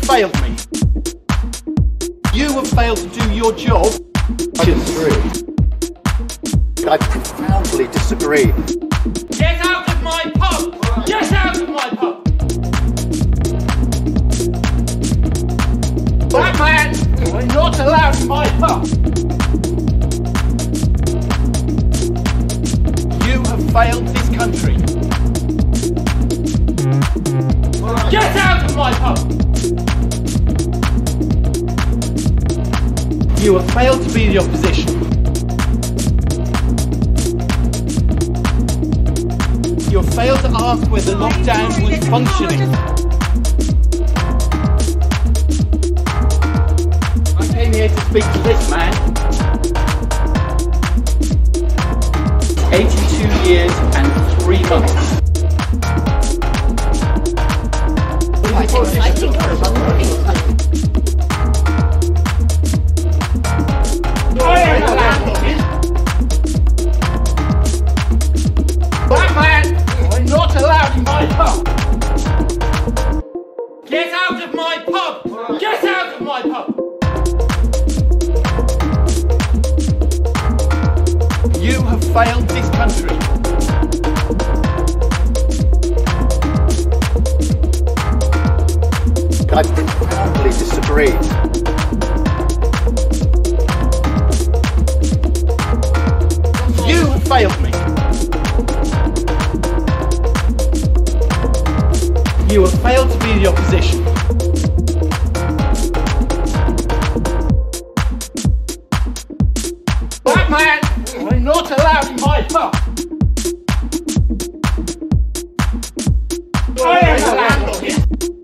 failed me. You have failed to do your job. I disagree. I profoundly disagree. Get out of my pub! Get out of my pub! Black man, you are not allowed in my pub! You have failed this country. Get out of my pub! You have failed to be the opposition. You have failed to ask whether the lockdown was functioning. I came here to speak to this man. 82 years and 3 months. Black man, you are not allowed in my pub. Get out of my pub. Get out of my pub. You have failed this country. I profoundly disagree. You have failed me. You have failed to be the opposition. Black man, you are not allowed in my pub. I am the landlord.